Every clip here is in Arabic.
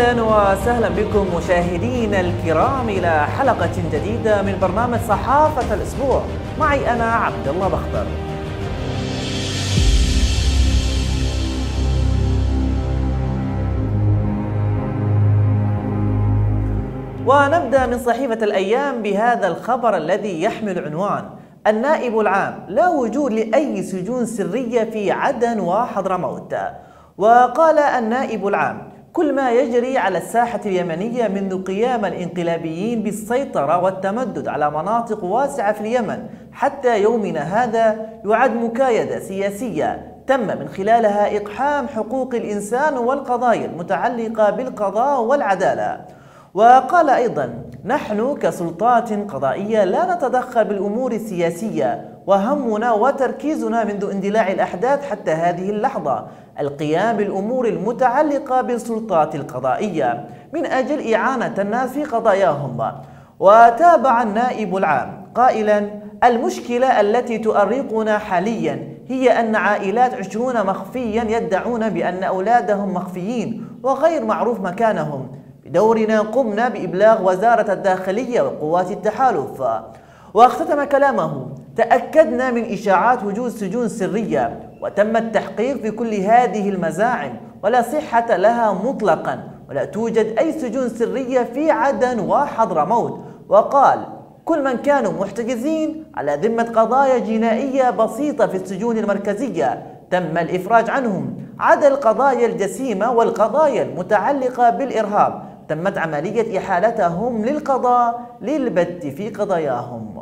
أهلا وسهلا بكم مشاهدينا الكرام إلى حلقة جديدة من برنامج صحافة الأسبوع. معي أنا عبد الله بختر. ونبدأ من صحيفة الأيام بهذا الخبر الذي يحمل عنوان: النائب العام: لا وجود لأي سجون سرية في عدن وحضرموت. وقال النائب العام: كل ما يجري على الساحة اليمنية منذ قيام الانقلابيين بالسيطرة والتمدد على مناطق واسعة في اليمن حتى يومنا هذا يعد مكايدة سياسية تم من خلالها إقحام حقوق الإنسان والقضايا المتعلقة بالقضاء والعدالة. وقال أيضا: نحن كسلطات قضائية لا نتدخل بالأمور السياسية، وهمنا وتركيزنا منذ اندلاع الأحداث حتى هذه اللحظة القيام بالأمور المتعلقة بالسلطات القضائية من أجل إعانة الناس في قضاياهم. وتابع النائب العام قائلا: المشكلة التي تؤرقنا حاليا هي أن عائلات 20 مخفيا يدعون بأن أولادهم مخفيين وغير معروف مكانهم. بدورنا قمنا بإبلاغ وزارة الداخلية وقوات التحالف. واختتم كلامه: تأكدنا من إشاعات وجود سجون سرية وتم التحقيق في كل هذه المزاعم ولا صحة لها مطلقا، ولا توجد أي سجون سرية في عدن وحضرموت. وقال: كل من كانوا محتجزين على ذمة قضايا جنائية بسيطة في السجون المركزية تم الإفراج عنهم، عدا القضايا الجسيمة والقضايا المتعلقة بالإرهاب تمت عملية إحالتهم للقضاء للبت في قضاياهم.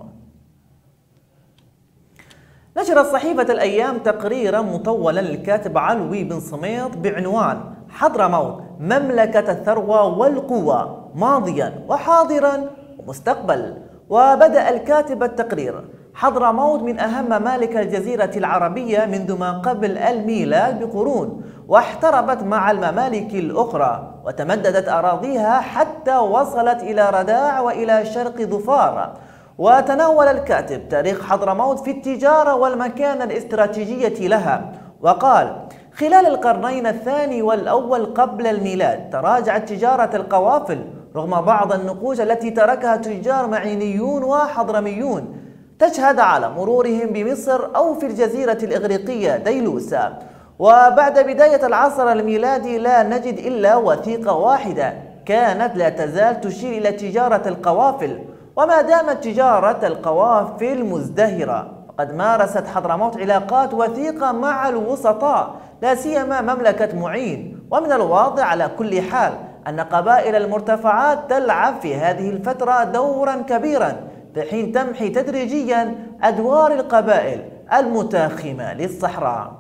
نشرت صحيفة الأيام تقريرا مطولا للكاتب علوي بن صميط بعنوان: حضرموت مملكة الثروة والقوة ماضيا وحاضرا ومستقبل. وبدأ الكاتب التقرير: حضرموت من أهم ممالك الجزيرة العربية منذ ما قبل الميلاد بقرون، واحتربت مع الممالك الأخرى وتمددت أراضيها حتى وصلت إلى رداع وإلى شرق ظفار. وتناول الكاتب تاريخ حضرموت في التجارة والمكانة الاستراتيجية لها، وقال: خلال القرنين الثاني والأول قبل الميلاد تراجعت تجارة القوافل رغم بعض النقوش التي تركها تجار معينيون وحضرميون تشهد على مرورهم بمصر أو في الجزيرة الإغريقية ديلوسا. وبعد بداية العصر الميلادي لا نجد إلا وثيقة واحدة كانت لا تزال تشير إلى تجارة القوافل. وما دامت تجارة القوافل مزدهرة فقد مارست حضرموت علاقات وثيقة مع الوسطاء لا سيما مملكة معين. ومن الواضح على كل حال أن قبائل المرتفعات تلعب في هذه الفترة دورا كبيرا في حين تمحي تدريجيا أدوار القبائل المتاخمة للصحراء.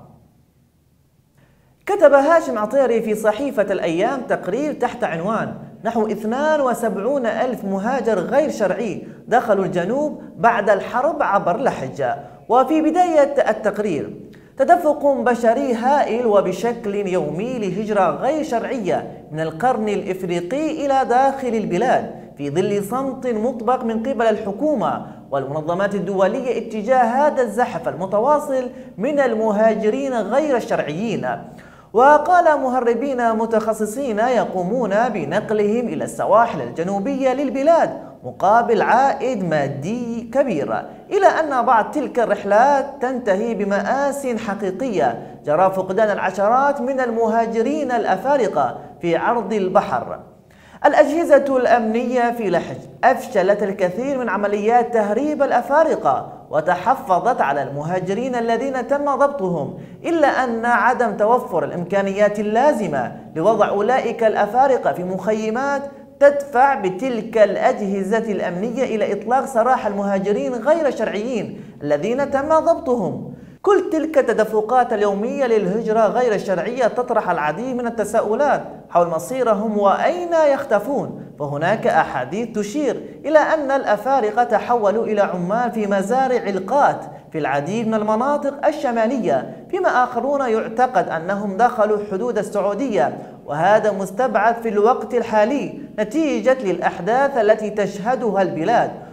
كتب هاشم عطيري في صحيفة الأيام تقرير تحت عنوان: نحو 72,000 مهاجر غير شرعي دخلوا الجنوب بعد الحرب عبر لحج. وفي بداية التقرير: تدفق بشري هائل وبشكل يومي لهجرة غير شرعية من القرن الإفريقي إلى داخل البلاد في ظل صمت مطبق من قبل الحكومة والمنظمات الدولية اتجاه هذا الزحف المتواصل من المهاجرين غير الشرعيين. وقال مهربين متخصصين يقومون بنقلهم إلى السواحل الجنوبية للبلاد مقابل عائد مادي كبير، إلى أن بعض تلك الرحلات تنتهي بمآسٍ حقيقية جرى فقدان العشرات من المهاجرين الأفارقة في عرض البحر. الأجهزة الأمنية في لحج أفشلت الكثير من عمليات تهريب الأفارقة وتحفظت على المهاجرين الذين تم ضبطهم، إلا أن عدم توفر الإمكانيات اللازمة لوضع أولئك الأفارقة في مخيمات تدفع بتلك الأجهزة الأمنية إلى إطلاق سراح المهاجرين غير الشرعيين الذين تم ضبطهم. كل تلك التدفقات اليومية للهجرة غير الشرعية تطرح العديد من التساؤلات حول مصيرهم وأين يختفون. فهناك أحاديث تشير إلى أن الأفارقة تحولوا إلى عمال في مزارع القات في العديد من المناطق الشمالية، فيما آخرون يعتقد أنهم دخلوا حدود السعودية، وهذا مستبعد في الوقت الحالي نتيجة للأحداث التي تشهدها البلاد.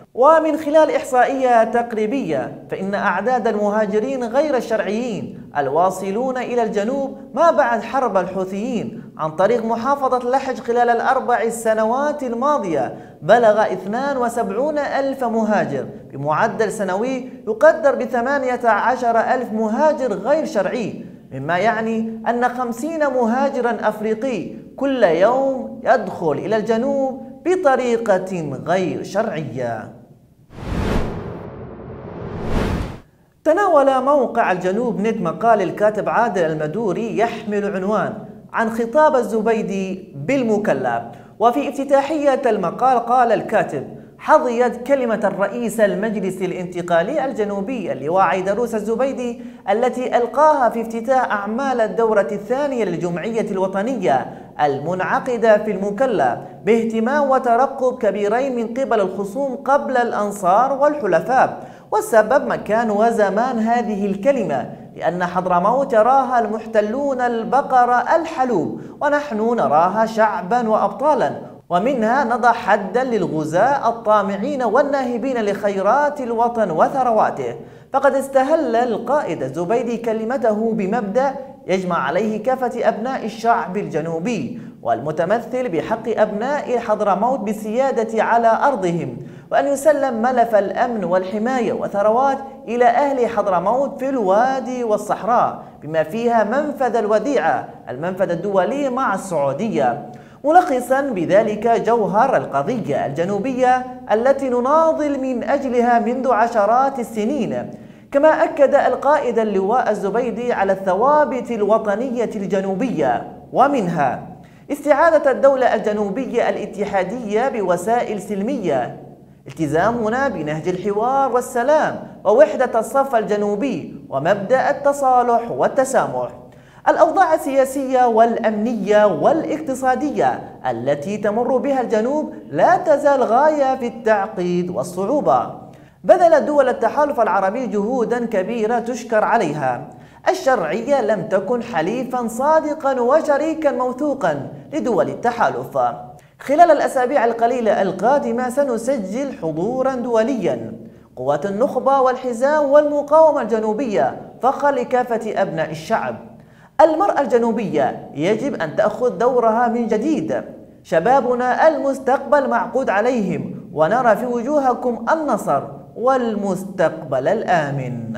ومن خلال إحصائية تقريبية فإن أعداد المهاجرين غير الشرعيين الواصلون إلى الجنوب ما بعد حرب الحوثيين عن طريق محافظة لحج خلال ال4 سنوات الماضية بلغ 72 ألف مهاجر بمعدل سنوي يقدر ب18 ألف مهاجر غير شرعي، مما يعني أن 50 مهاجرا أفريقي كل يوم يدخل إلى الجنوب بطريقة غير شرعية. تناول موقع الجنوب نت مقال الكاتب عادل المدوري يحمل عنوان عن خطاب الزبيدي بالمكلف، وفي افتتاحية المقال قال الكاتب: حظيت كلمة الرئيس المجلس الانتقالي الجنوبي اللواء عيدروس الزبيدي التي ألقاها في افتتاح أعمال الدورة الثانية للجمعية الوطنية المنعقدة في المكلف باهتمام وترقب كبيرين من قبل الخصوم قبل الأنصار والحلفاء. والسبب مكان وزمان هذه الكلمة، لأن حضرموت يراها المحتلون البقر الحلوب، ونحن نراها شعبا وأبطالا، ومنها نضع حدا للغزاة الطامعين والناهبين لخيرات الوطن وثرواته. فقد استهل القائد الزبيدي كلمته بمبدأ يجمع عليه كافة أبناء الشعب الجنوبي، والمتمثل بحق أبناء حضرموت بالسيادة على أرضهم، وأن يسلم ملف الأمن والحماية وثروات إلى أهل حضرموت في الوادي والصحراء، بما فيها منفذ الوديعة المنفذ الدولي مع السعودية، ملخصا بذلك جوهر القضية الجنوبية التي نناضل من أجلها منذ عشرات السنين. كما أكد القائد اللواء الزبيدي على الثوابت الوطنية الجنوبية، ومنها استعادة الدولة الجنوبية الاتحادية بوسائل سلمية، التزامنا بنهج الحوار والسلام ووحدة الصف الجنوبي ومبدأ التصالح والتسامح. الأوضاع السياسية والأمنية والاقتصادية التي تمر بها الجنوب لا تزال غاية في التعقيد والصعوبة. بذلت دول التحالف العربي جهودا كبيرة تشكر عليها. الشرعية لم تكن حليفا صادقا وشريكا موثوقا لدول التحالف. خلال الأسابيع القليلة القادمة سنسجل حضورا دوليا. قوات النخبة والحزام والمقاومة الجنوبية فخر لكافة أبناء الشعب. المرأة الجنوبية يجب أن تأخذ دورها من جديد. شبابنا المستقبل معقود عليهم، ونرى في وجوهكم النصر والمستقبل الآمن.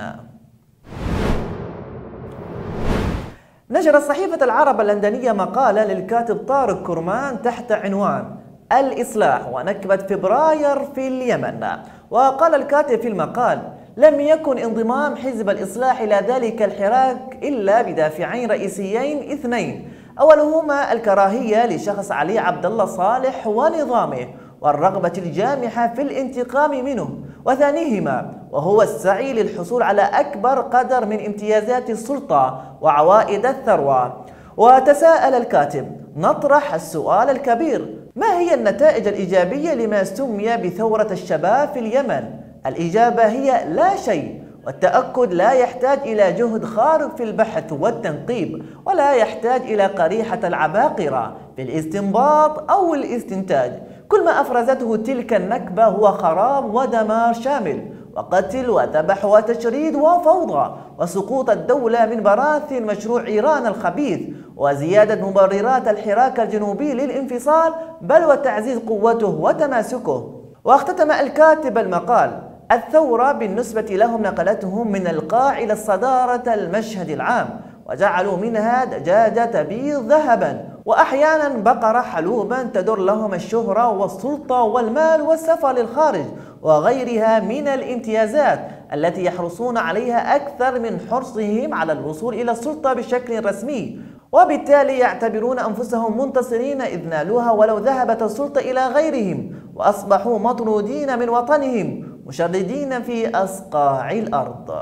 نشرت صحيفة العرب اللندنية مقالة للكاتب طارق كرمان تحت عنوان الإصلاح ونكبة فبراير في اليمن. وقال الكاتب في المقال: لم يكن انضمام حزب الإصلاح إلى ذلك الحراك إلا بدافعين رئيسيين اثنين، أولهما الكراهية لشخص علي عبد الله صالح ونظامه والرغبة الجامحة في الانتقام منه، وثانيهما وهو السعي للحصول على أكبر قدر من امتيازات السلطة وعوائد الثروة. وتساءل الكاتب: نطرح السؤال الكبير، ما هي النتائج الإيجابية لما سمي بثورة الشباب في اليمن؟ الإجابة هي لا شيء، والتأكد لا يحتاج إلى جهد خارق في البحث والتنقيب، ولا يحتاج إلى قريحة العباقرة في الاستنباط أو الاستنتاج. كل ما أفرزته تلك النكبة هو خراب ودمار شامل، وقتل وذبح وتشريد وفوضى، وسقوط الدولة من براثن مشروع إيران الخبيث، وزيادة مبررات الحراك الجنوبي للانفصال، بل وتعزيز قوته وتماسكه. واختتم الكاتب المقال: الثورة بالنسبة لهم نقلتهم من القاع إلى الصدارة المشهد العام، وجعلوا منها دجاجة تبيض ذهبا، وأحيانا بقرة حلوبا تدر لهم الشهرة والسلطة والمال والسفر للخارج وغيرها من الامتيازات التي يحرصون عليها أكثر من حرصهم على الوصول إلى السلطة بشكل رسمي، وبالتالي يعتبرون أنفسهم منتصرين إذ نالوها ولو ذهبت السلطة إلى غيرهم، وأصبحوا مطرودين من وطنهم مشردين في أصقاع الأرض.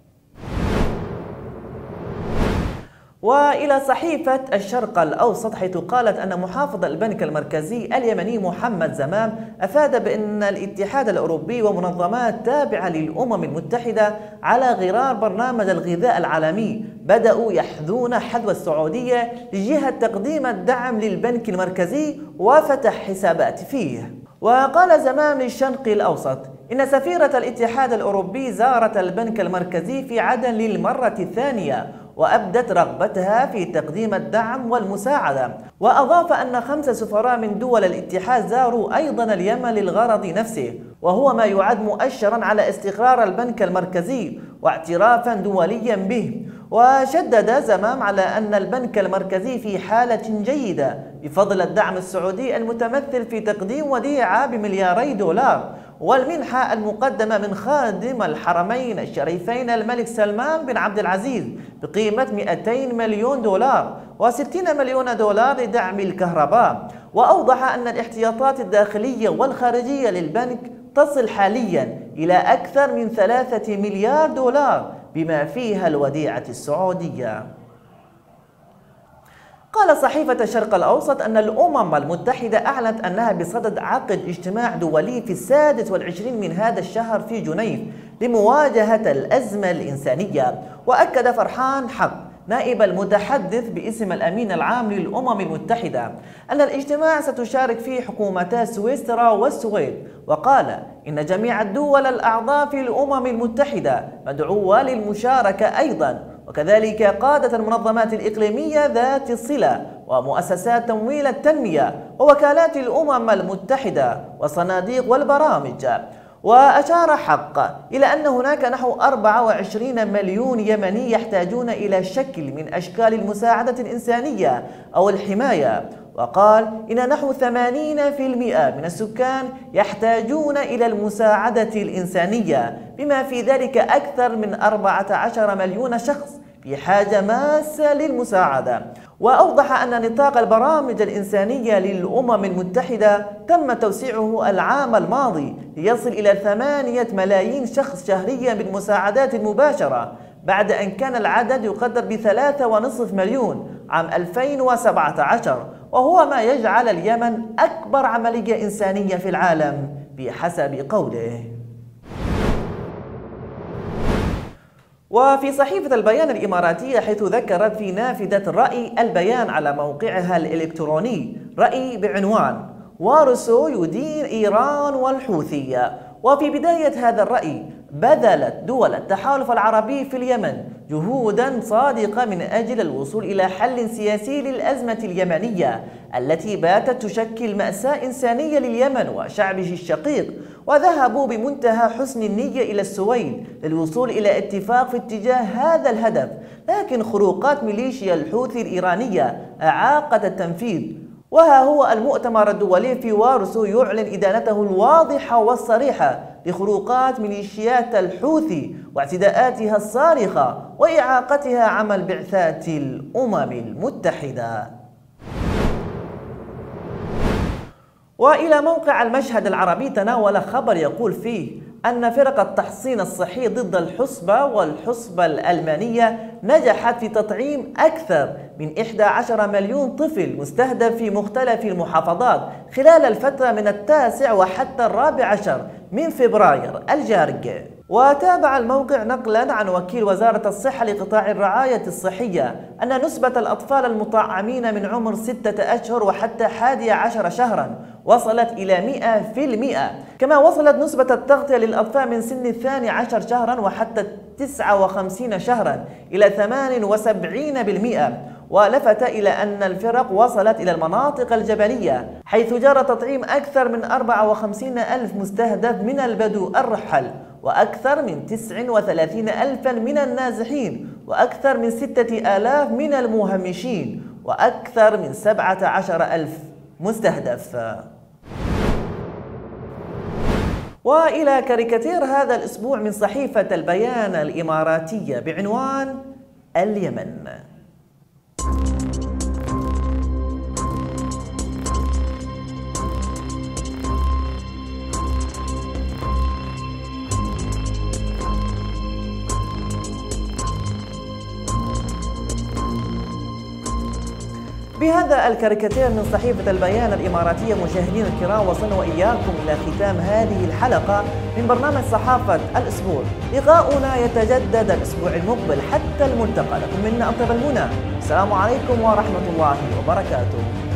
وإلى صحيفة الشرق الأوسط، حيث قالت أن محافظ البنك المركزي اليمني محمد زمام أفاد بأن الاتحاد الأوروبي ومنظمات تابعة للأمم المتحدة على غرار برنامج الغذاء العالمي بدأوا يحذون حذو السعودية لجهة تقديم الدعم للبنك المركزي وفتح حسابات فيه. وقال زمام للشرق الأوسط: إن سفيرة الاتحاد الأوروبي زارت البنك المركزي في عدن للمرة الثانية وأبدت رغبتها في تقديم الدعم والمساعدة، وأضاف أن 5 سفراء من دول الاتحاد زاروا أيضا اليمن للغرض نفسه، وهو ما يعد مؤشرا على استقرار البنك المركزي واعترافا دوليا به. وشدد زمام على أن البنك المركزي في حالة جيدة بفضل الدعم السعودي المتمثل في تقديم وديعة ب2 مليار دولار والمنحة المقدمة من خادم الحرمين الشريفين الملك سلمان بن عبد العزيز بقيمة 200 مليون دولار و60 مليون دولار لدعم الكهرباء. وأوضح أن الاحتياطات الداخلية والخارجية للبنك تصل حاليا إلى أكثر من 3 مليار دولار بما فيها الوديعة السعودية. قال صحيفة الشرق الأوسط أن الأمم المتحدة أعلنت أنها بصدد عقد اجتماع دولي في 26 من هذا الشهر في جنيف لمواجهة الأزمة الإنسانية. وأكد فرحان حق نائب المتحدث باسم الأمين العام للأمم المتحدة أن الاجتماع ستشارك فيه حكومتا سويسرا والسويد، وقال إن جميع الدول الأعضاء في الأمم المتحدة مدعوة للمشاركة أيضا، وكذلك قادة المنظمات الإقليمية ذات الصلة ومؤسسات تمويل التنمية ووكالات الأمم المتحدة والصناديق والبرامج. وأشار حق إلى أن هناك نحو 24 مليون يمني يحتاجون إلى شكل من أشكال المساعدة الإنسانية أو الحماية، وقال إن نحو 80% من السكان يحتاجون إلى المساعدة الإنسانية، بما في ذلك أكثر من 14 مليون شخص في حاجة ماسة للمساعدة. وأوضح أن نطاق البرامج الإنسانية للأمم المتحدة تم توسيعه العام الماضي ليصل إلى 8 ملايين شخص شهريا بالمساعدات المباشرة، بعد أن كان العدد يقدر ب3.5 مليون عام 2017، وهو ما يجعل اليمن أكبر عملية إنسانية في العالم بحسب قوله. وفي صحيفة البيان الإماراتية، حيث ذكرت في نافذة رأي البيان على موقعها الإلكتروني رأي بعنوان وارسو يدين إيران والحوثي. وفي بداية هذا الرأي بذلت دول التحالف العربي في اليمن جهودا صادقة من أجل الوصول إلى حل سياسي للأزمة اليمنية التي باتت تشكل مأساة إنسانية لليمن وشعبه الشقيق، وذهبوا بمنتهى حسن النية إلى السويد للوصول إلى اتفاق في اتجاه هذا الهدف، لكن خروقات ميليشيا الحوثي الإيرانية أعاقت التنفيذ. وها هو المؤتمر الدولي في وارسو يعلن إدانته الواضحة والصريحة لخروقات ميليشيات الحوثي واعتداءاتها الصارخة وإعاقتها عمل بعثات الأمم المتحدة. وإلى موقع المشهد العربي تناول خبر يقول فيه أن فرق التحصين الصحي ضد الحصبة والحصبة الألمانية نجحت في تطعيم أكثر من 11 مليون طفل مستهدف في مختلف المحافظات خلال الفترة من 9 وحتى 14 من فبراير الجاري. وتابع الموقع نقلا عن وكيل وزارة الصحة لقطاع الرعاية الصحية أن نسبة الأطفال المطعمين من عمر 6 أشهر وحتى 11 شهرا وصلت إلى 100%، كما وصلت نسبة التغطية للأطفال من سن 12 شهرا وحتى 59 شهرا إلى 78%. ولفت إلى أن الفرق وصلت إلى المناطق الجبلية حيث جرى تطعيم أكثر من 54 ألف مستهدف من البدو الرحل، وأكثر من 39 ألفا من النازحين، وأكثر من 6,000 من المهمشين، وأكثر من 17 ألف مستهدف. وإلى كاريكاتير هذا الأسبوع من صحيفة البيان الإماراتية بعنوان اليمن. بهذا الكاريكاتير من صحيفة البيان الإماراتية مشاهدينا الكرام، وصلنا وإياكم إلى ختام هذه الحلقة من برنامج صحافة الأسبوع. لقاؤنا يتجدد الأسبوع المقبل، حتى الملتقى. لكم منا أطيب المنى. السلام عليكم ورحمة الله وبركاته.